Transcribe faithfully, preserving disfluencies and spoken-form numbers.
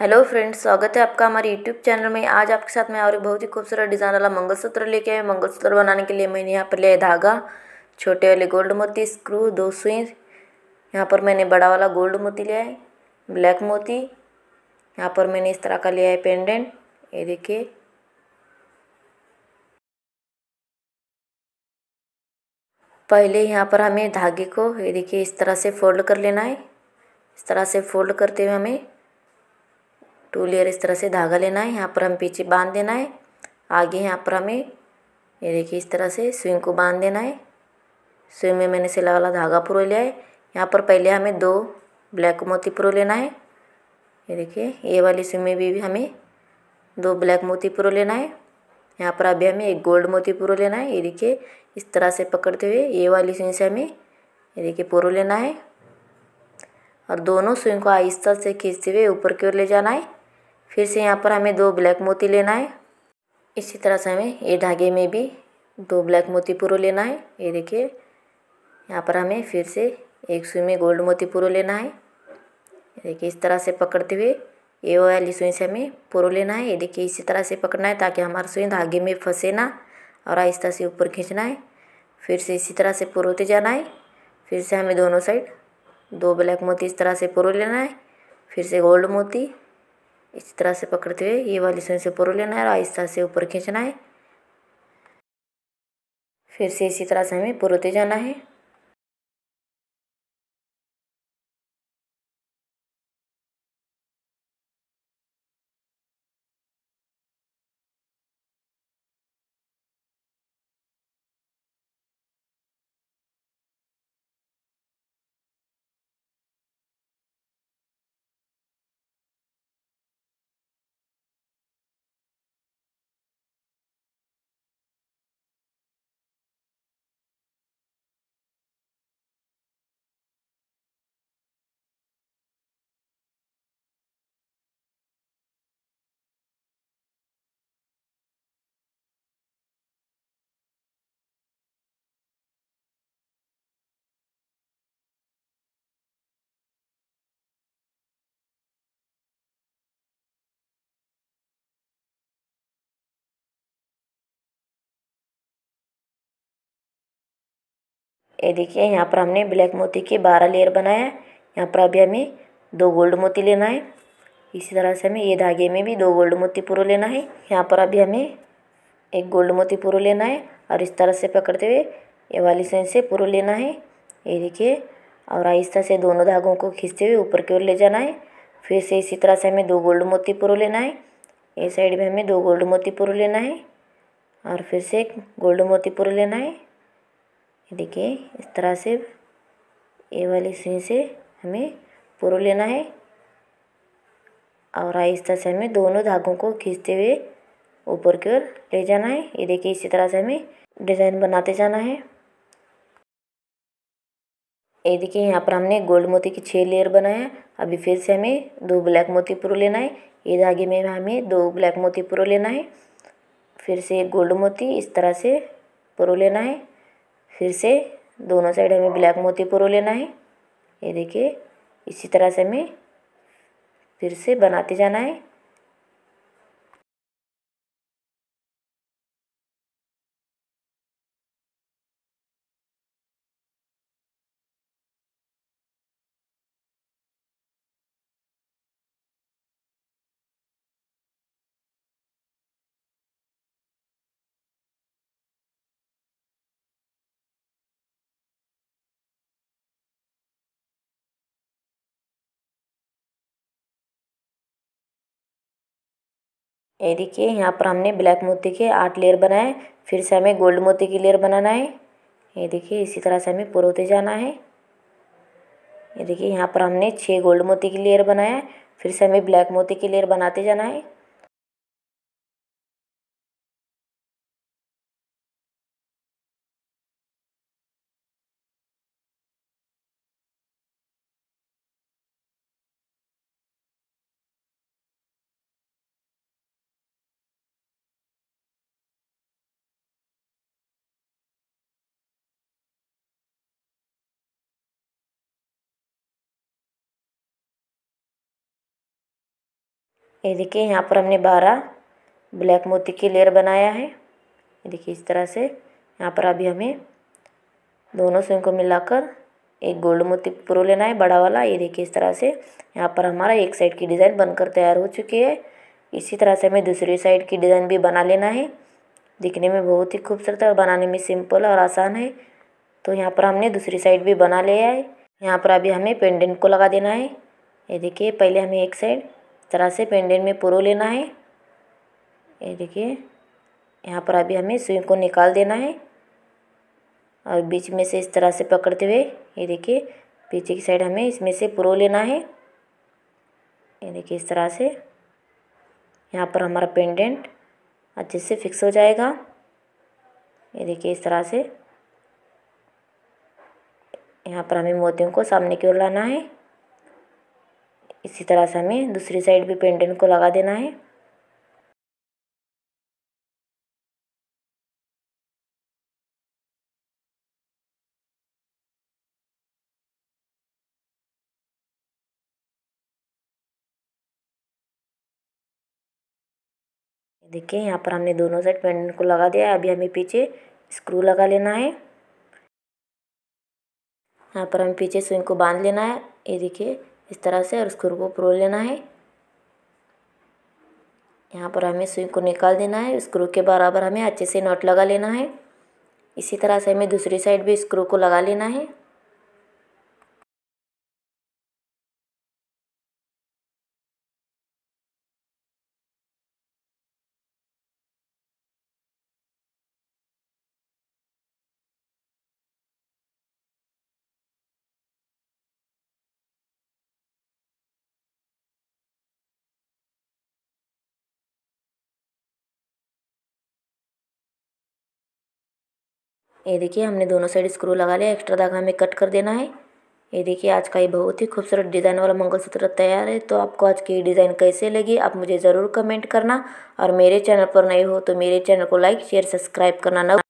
Hello friends, स्वागत है आपका हमारे यूट्यूब चैनल में। आज आपके साथ मैं और एक बहुत ही खूबसूरत डिज़ाइन वाला मंगलसूत्र लेके आए। मंगलसूत्र बनाने के लिए मैंने यहाँ पर लिया है धागा, छोटे वाले गोल्ड मोती, स्क्रू, दो सुई। यहाँ पर मैंने बड़ा वाला गोल्ड मोती लिया है, ब्लैक मोती। यहाँ पर मैंने इस तरह का लिया है पेंडेंट, ये देखिए। पहले यहाँ पर हमें धागे को ये देखिए इस तरह से फोल्ड कर लेना है। इस तरह से फोल्ड करते हुए हमें टू लेयर इस तरह से धागा लेना है। यहाँ पर हम पीछे बांध देना है। आगे यहाँ पर हमें ये देखिए इस तरह से स्विंग को बांध देना है। स्विंग में मैंने सिला वाला धागा पुरो लिया है। यहाँ पर पहले हमें दो ब्लैक मोती पुरो लेना है। ये देखिए ये वाली स्विंग में भी, भी हमें दो ब्लैक मोती पुरो लेना है। यहाँ पर अभी हमें एक गोल्ड मोती पुरो लेना है। ये देखिए इस तरह से पकड़ते हुए ये वाली स्विंग से हमें ये देखिए पुरो लेना है और दोनों स्विंग को आहिस्ता से खींचते हुए ऊपर की ओर ले जाना है। फिर से यहाँ पर हमें दो ब्लैक मोती लेना है। इसी तरह से हमें ये धागे में भी दो ब्लैक मोती पुरो लेना है। ये देखिए यहाँ पर हमें फिर से एक सुई में गोल्ड मोती पुरो लेना है। ये देखिए इस तरह से पकड़ते हुए ये वाली सुई से हमें पुरो लेना है। ये देखिए इसी तरह से पकड़ना है ताकि हमारा सुई धागे में फंसे ना, और आहिस्ता से ऊपर खींचना है। फिर से इसी तरह से पुरोते जाना है। फिर से हमें दोनों साइड दो ब्लैक मोती इस तरह से पुरो लेना है। फिर से गोल्ड मोती इस तरह से पकड़ते हुए ये वाली सुई से पुरो लेना है और आहिस्ता से ऊपर खींचना है। फिर से इसी तरह से हमें पुरोते जाना है। ये देखिए यहाँ पर हमने ब्लैक मोती के बारह लेयर बनाया है। यहाँ पर अभी हमें दो गोल्ड मोती लेना है। इसी तरह से हमें ये धागे में भी दो गोल्ड मोती पुरो लेना है। यहाँ पर अभी हमें एक गोल्ड मोती पुरो लेना है और इस तरह से पकड़ते हुए ये वाली सुई से पुरो लेना है। ये देखिए और आहिस्ता से दोनों धागों को खींचते हुए ऊपर की ओर ले जाना है। फिर से इसी तरह से हमें दो गोल्ड मोती पुरो लेना है। ये साइड में हमें दो गोल्ड मोती पुरो लेना है और फिर से एक गोल्ड मोती पुरो लेना है। ये देखिए इस तरह से ये वाली सुई से हमें पुरो लेना है और आहिस्ता से हमें दोनों धागों को खींचते हुए ऊपर की ओर ले जाना है। ये देखिए इसी तरह से हमें डिज़ाइन बनाते जाना है। ये देखिए यहाँ पर हमने गोल्ड मोती की छः लेयर बनाया है। अभी फिर से हमें दो ब्लैक मोती पुरो लेना है। ये धागे में हमें दो ब्लैक मोती पुरो लेना है। फिर से एक गोल्ड मोती इस तरह से पुरो लेना है। फिर से दोनों साइड हमें ब्लैक मोती पुरो लेना है। ये देखिए इसी तरह से हमें फिर से बनाते जाना है। ये देखिए यहाँ पर हमने ब्लैक मोती के आठ लेयर बनाए। फिर से हमें गोल्ड मोती की लेयर बनाना है। ये देखिए इसी तरह से हमें पुरोते जाना है। ये देखिए यहाँ पर हमने छः गोल्ड मोती की लेयर बनाया है। फिर से हमें ब्लैक मोती की लेयर बनाते जाना है। ये देखिए यहाँ पर हमने बारह ब्लैक मोती की लेयर बनाया है। ये देखिए इस तरह से। यहाँ पर अभी हमें दोनों सुई को मिलाकर एक गोल्ड मोती पुरो लेना है, बड़ा वाला। ये देखिए इस तरह से। यहाँ पर हमारा एक साइड की डिज़ाइन बनकर तैयार हो चुकी है। इसी तरह से हमें दूसरी साइड की डिज़ाइन भी बना लेना है। दिखने में बहुत ही खूबसूरत है और बनाने में सिंपल और आसान है। तो यहाँ पर हमने दूसरी साइड भी बना लिया है। यहाँ पर अभी हमें पेंडेंट को लगा देना है। ये देखिए पहले हमें एक साइड इस तरह से पेंडेंट में पुरो लेना है। ये देखिए यहाँ पर अभी हमें सुई को निकाल देना है और बीच में से इस तरह से पकड़ते हुए ये देखिए पीछे की साइड हमें इसमें से पुरो लेना है। ये देखिए इस तरह से। यहाँ पर हमारा पेंडेंट अच्छे से फिक्स हो जाएगा। ये देखिए इस तरह से। यहाँ पर हमें मोतियों को सामने की ओर लाना है। इसी तरह से हमें दूसरी साइड भी पेंडेंट को लगा देना है। देखिए यहाँ पर हमने दोनों साइड पेंडेंट को लगा दिया है। अभी हमें पीछे स्क्रू लगा लेना है। यहाँ पर हमें पीछे सुई को बांध लेना है। ये देखिए इस तरह से और स्क्रू को पुरो लेना है। यहाँ पर हमें सुई को निकाल देना है। स्क्रू के बराबर हमें अच्छे से नॉट लगा लेना है। इसी तरह से हमें दूसरी साइड भी स्क्रू को लगा लेना है। ये देखिए हमने दोनों साइड स्क्रू लगा लिया। एक्स्ट्रा धागा हमें कट कर देना है। ये देखिए आज का ये बहुत ही खूबसूरत डिज़ाइन वाला मंगलसूत्र तैयार है। तो आपको आज की डिज़ाइन कैसे लगी आप मुझे ज़रूर कमेंट करना। और मेरे चैनल पर नए हो तो मेरे चैनल को लाइक शेयर सब्सक्राइब करना ना